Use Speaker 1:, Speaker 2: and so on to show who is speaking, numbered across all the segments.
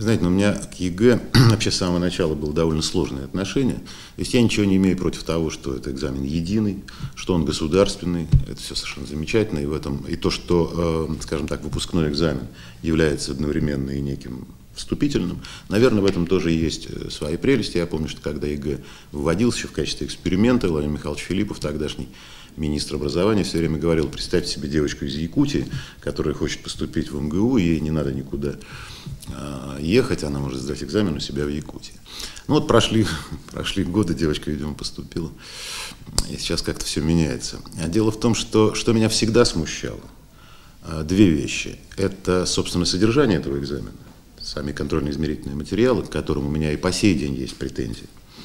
Speaker 1: знаете, у меня к ЕГЭ вообще с самого начала было довольно сложное отношение. То есть я ничего не имею против того, что это экзамен единый, что он государственный, это все совершенно замечательно. И то, что, скажем так, выпускной экзамен является одновременно и неким вступительным, наверное, в этом тоже есть свои прелести. Я помню, что когда ЕГЭ вводился еще в качестве эксперимента, Владимир Михайлович Филиппов, тогдашний министр образования, все время говорил: представьте себе девочку из Якутии, которая хочет поступить в МГУ, ей не надо никуда ехать, она может сдать экзамен у себя в Якутии. Ну вот прошли годы, девочка, видимо, поступила, и сейчас как-то все меняется. А дело в том, что меня всегда смущало две вещи. Это, собственно, содержание этого экзамена, сами контрольно-измерительные материалы, к которым у меня и по сей день есть претензии.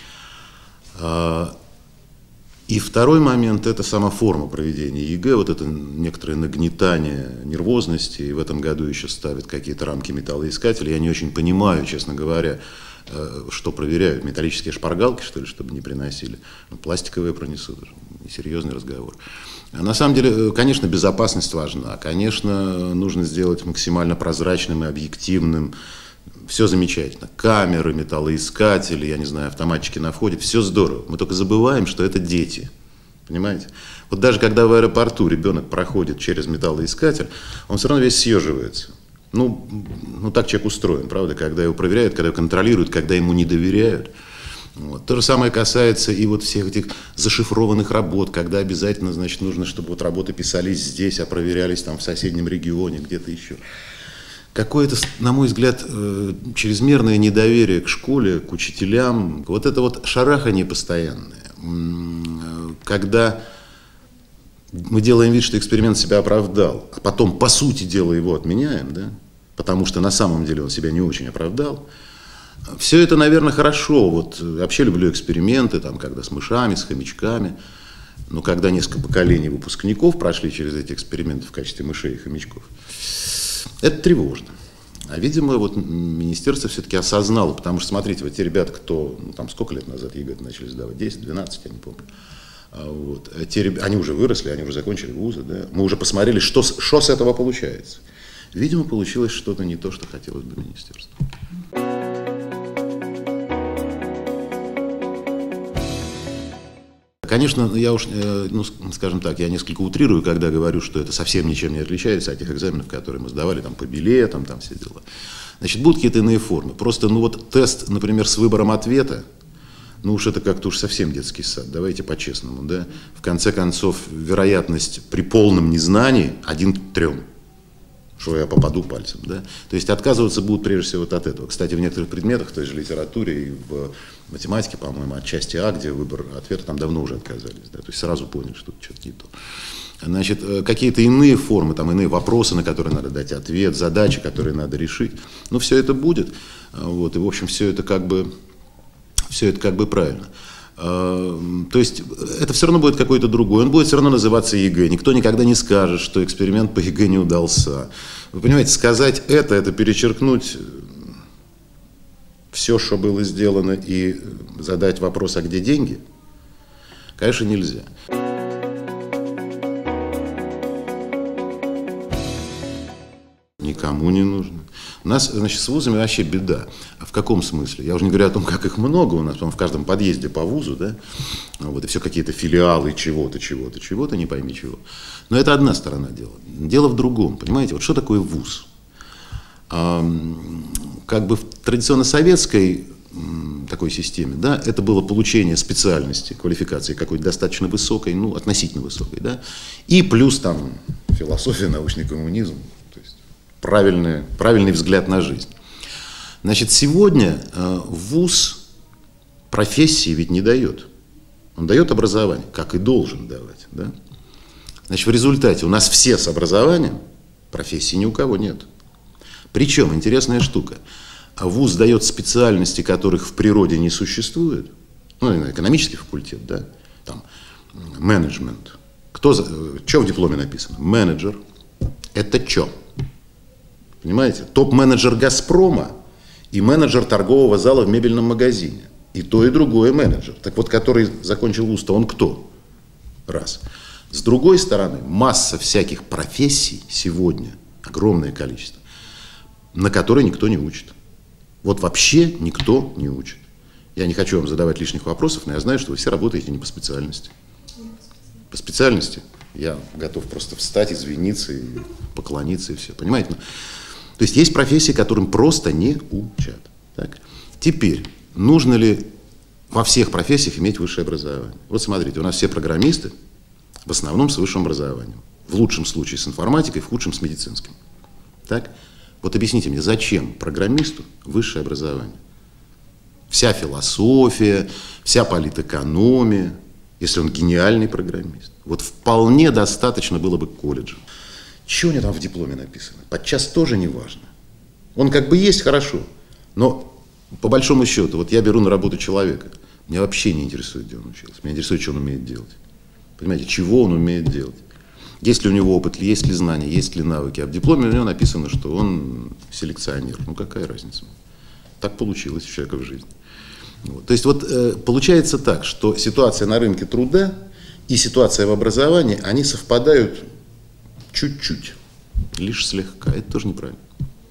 Speaker 1: И второй момент – это сама форма проведения ЕГЭ, вот это некоторое нагнетание нервозности, и в этом году еще ставят какие-то рамки металлоискателя. Я не очень понимаю, честно говоря, что проверяют, металлические шпаргалки, что ли, чтобы не приносили. Ну, пластиковые пронесут, несерьезный разговор. На самом деле, конечно, безопасность важна, конечно, нужно сделать максимально прозрачным и объективным. Все замечательно. Камеры, металлоискатели, я не знаю, автоматчики на входе, все здорово. Мы только забываем, что это дети. Понимаете? Вот даже когда в аэропорту ребенок проходит через металлоискатель, он все равно весь съеживается. Ну так человек устроен, правда? Когда его проверяют, когда его контролируют, когда ему не доверяют. Вот. То же самое касается и вот всех этих зашифрованных работ, когда обязательно, значит, нужно, чтобы вот работы писались здесь, а проверялись там в соседнем регионе, где-то еще. Какое-то, на мой взгляд, чрезмерное недоверие к школе, к учителям, вот это вот шарахание постоянное, когда мы делаем вид, что эксперимент себя оправдал, а потом, по сути дела, его отменяем, да, потому что на самом деле он себя не очень оправдал. Все это, наверное, хорошо. Вот вообще люблю эксперименты, там, когда с мышами, с хомячками, но когда несколько поколений выпускников прошли через эти эксперименты в качестве мышей и хомячков, это тревожно. А, видимо, вот министерство все-таки осознало, потому что, смотрите, вот те ребята, кто, ну, там, сколько лет назад ЕГЭ начали сдавать, 10, 12, я не помню, вот, они уже выросли, они уже закончили вузы, да? Мы уже посмотрели, что с этого получается. Видимо, получилось что-то не то, что хотелось бы министерству. Конечно, я уж, ну, скажем так, я несколько утрирую, когда говорю, что это совсем ничем не отличается от тех экзаменов, которые мы сдавали там по билетам, там все дела. Значит, будут какие-то иные формы. Просто, ну вот тест, например, с выбором ответа, ну уж это как-то уж совсем детский сад, давайте по-честному, да. В конце концов, вероятность при полном незнании 1 к 3, что я попаду пальцем, да. То есть отказываться будут прежде всего вот от этого. Кстати, в некоторых предметах, в той же литературе и в математике, по-моему, от части А, где выбор ответа, там давно уже отказались, да, то есть сразу поняли, что что-то не то. Значит, какие-то иные формы, там иные вопросы, на которые надо дать ответ, задачи, которые надо решить, ну, все это будет, вот, и, в общем, все это как бы правильно. То есть это все равно будет какой-то другой, он будет все равно называться ЕГЭ. Никто никогда не скажет, что эксперимент по ЕГЭ не удался. Вы понимаете, сказать это перечеркнуть все, что было сделано, и задать вопрос, а где деньги, конечно, нельзя. Никому не нужно. У нас, значит, с вузами вообще беда. А в каком смысле? Я уже не говорю о том, как их много у нас, в каждом подъезде по вузу, да, вот, и все какие-то филиалы чего-то, не пойми чего. Но это одна сторона дела. Дело в другом, понимаете, вот что такое вуз? Как бы в традиционно советской такой системе, да, это было получение специальности, квалификации какой-то достаточно высокой, ну, относительно высокой, да, и плюс там философия, научный коммунизм, то есть правильный взгляд на жизнь. Значит, сегодня вуз профессии ведь не дает. Он дает образование, как и должен давать, да. Значит, в результате у нас все с образованием, профессии ни у кого нет. Причем, интересная штука, вуз дает специальности, которых в природе не существует, ну, экономический факультет, да, там, менеджмент. Что в дипломе написано? Менеджер. Это что? Понимаете? Топ-менеджер «Газпрома» и менеджер торгового зала в мебельном магазине. И то, и другое менеджер. Так вот, который закончил вуз-то, он кто? Раз. С другой стороны, масса всяких профессий сегодня, огромное количество, на которые никто не учит. Вот вообще никто не учит. Я не хочу вам задавать лишних вопросов, но я знаю, что вы все работаете не по специальности. По специальности я готов просто встать, извиниться и поклониться, и все. Понимаете? То есть есть профессии, которым просто не учат. Так? Теперь, нужно ли во всех профессиях иметь высшее образование? Вот смотрите, у нас все программисты в основном с высшим образованием. В лучшем случае с информатикой, в худшем с медицинским. Так? Вот объясните мне, зачем программисту высшее образование? Вся философия, вся политэкономия, если он гениальный программист. Вот вполне достаточно было бы колледжа. Что у него там в дипломе написано? Подчас тоже не важно. Он как бы есть хорошо, но по большому счету, вот я беру на работу человека, меня вообще не интересует, где он учился. Меня интересует, что он умеет делать. Понимаете, чего он умеет делать. Есть ли у него опыт, есть ли знания, есть ли навыки. А в дипломе у него написано, что он селекционер. Ну какая разница? Так получилось у человека в жизни. Вот. То есть вот получается так, что ситуация на рынке труда и ситуация в образовании, они совпадают чуть-чуть, лишь слегка. Это тоже неправильно.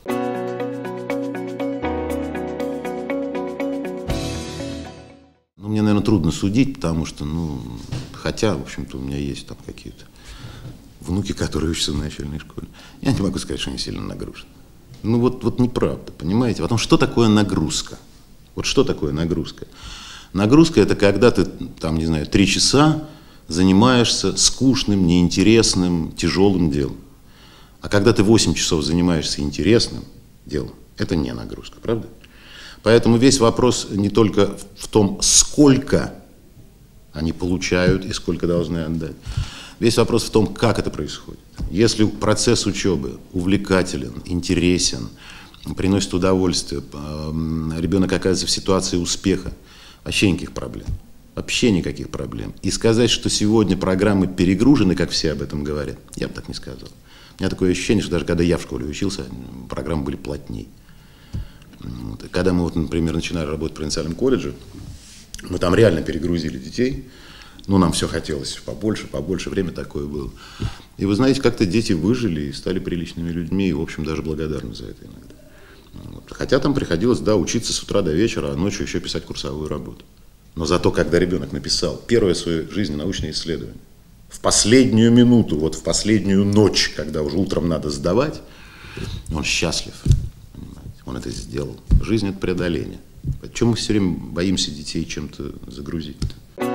Speaker 1: Ну, мне, наверное, трудно судить, потому что, хотя, в общем-то, у меня есть там какие-то внуки, которые учатся в начальной школе. Я не могу сказать, что они сильно нагружены. Ну, вот неправда, понимаете? Потом, что такое нагрузка? Вот что такое нагрузка? Нагрузка – это когда ты, там, не знаю, 3 часа занимаешься скучным, неинтересным, тяжелым делом. А когда ты 8 часов занимаешься интересным делом, это не нагрузка, правда? Поэтому весь вопрос не только в том, сколько они получают и сколько должны отдать. Весь вопрос в том, как это происходит. Если процесс учебы увлекателен, интересен, приносит удовольствие, ребенок оказывается в ситуации успеха, вообще никаких проблем. Вообще никаких проблем. И сказать, что сегодня программы перегружены, как все об этом говорят, я бы так не сказал. У меня такое ощущение, что даже когда я в школе учился, программы были плотней. Когда мы, например, начинали работать в провинциальном колледже, мы там реально перегрузили детей. Нам все хотелось побольше, время такое было. И вы знаете, как-то дети выжили и стали приличными людьми, и, в общем, даже благодарны за это иногда. Хотя там приходилось, учиться с утра до вечера, а ночью еще писать курсовую работу. Но зато, когда ребенок написал первое в своей жизни научное исследование, в последнюю минуту, в последнюю ночь, когда уже утром надо сдавать, он счастлив. Понимаете? Он это сделал. Жизнь – это преодоление. Почему мы все время боимся детей чем-то загрузить-то?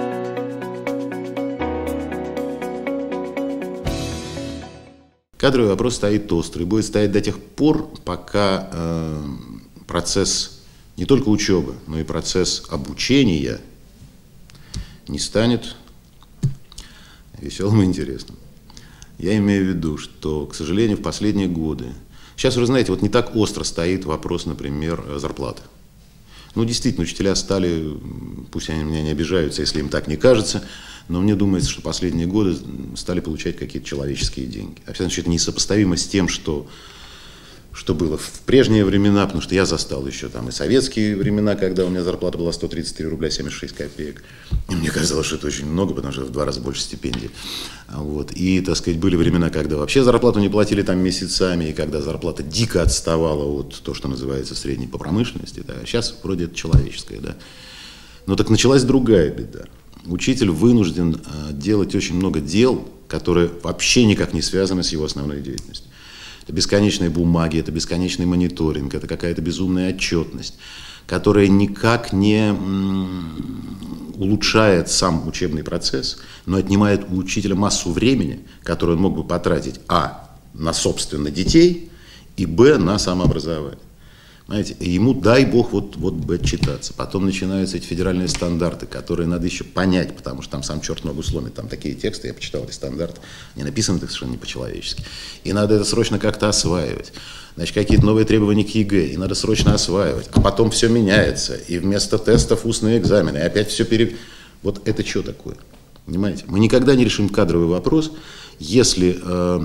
Speaker 1: Кадровый вопрос стоит острый, будет стоять до тех пор, пока процесс не только учебы, но и процесс обучения не станет веселым и интересным. Я имею в виду, что, к сожалению, в последние годы, сейчас уже, знаете, не так остро стоит вопрос, например, зарплаты. Действительно, учителя стали, пусть они меня не обижаются, если им так не кажется, но мне думается, что последние годы стали получать какие-то человеческие деньги. А все это несопоставимо с тем, что было в прежние времена, потому что я застал еще там и советские времена, когда у меня зарплата была 133 рубля 76 копеек. И мне казалось, что это очень много, потому что в 2 раза больше стипендий. И, так сказать, были времена, когда вообще зарплату не платили там месяцами, и когда зарплата дико отставала от того, что называется средней по промышленности. Да. А сейчас вроде это человеческое. Да. Но так началась другая беда. Учитель вынужден делать очень много дел, которые вообще никак не связаны с его основной деятельностью. Это бесконечные бумаги, это бесконечный мониторинг, это какая-то безумная отчетность, которая никак не улучшает сам учебный процесс, но отнимает у учителя массу времени, которое он мог бы потратить на собственно детей, и на самообразование. Знаете, ему, дай бог, отчитаться. Потом начинаются эти федеральные стандарты, которые надо еще понять, потому что там сам черт ногу сломит. Там такие тексты, я почитал эти стандарты, они написаны совершенно не по-человечески. И надо это срочно как-то осваивать. Значит, какие-то новые требования к ЕГЭ, и надо срочно осваивать. А потом все меняется, и вместо тестов устные экзамены, и опять все Вот это что такое? Понимаете? Мы никогда не решим кадровый вопрос, если...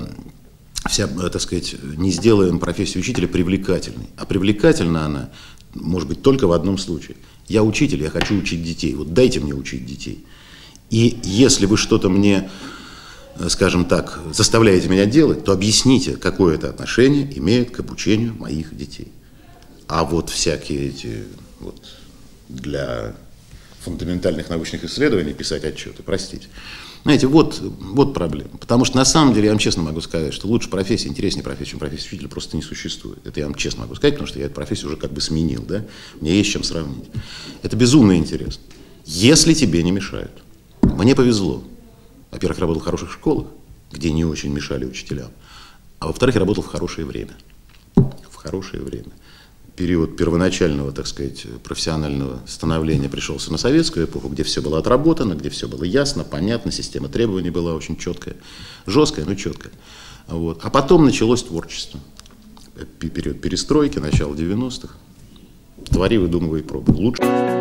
Speaker 1: так сказать, не сделаем профессию учителя привлекательной. А привлекательна она может быть только в одном случае. Я учитель, я хочу учить детей. Дайте мне учить детей. И если вы что-то мне, скажем так, заставляете меня делать, то объясните, какое это отношение имеет к обучению моих детей. А вот всякие эти вот для фундаментальных научных исследований писать отчеты, простите. Знаете, вот проблема. Потому что на самом деле, я вам честно могу сказать, что лучше профессия, интереснее профессия, чем профессия учителя, просто не существует. Это я вам честно могу сказать, потому что я эту профессию уже как бы сменил, да? Мне есть с чем сравнить. Это безумно интересно. Если тебе не мешают. Мне повезло. Во-первых, работал в хороших школах, где не очень мешали учителям. А во-вторых, я работал в хорошее время. В хорошее время. Период первоначального, так сказать, профессионального становления пришелся на советскую эпоху, где все было отработано, где все было ясно, понятно, система требований была очень четкая, жесткая, но четкая. Вот. А потом началось творчество. Период перестройки, начало 90-х. Твори, выдумывай, пробуй. Лучше.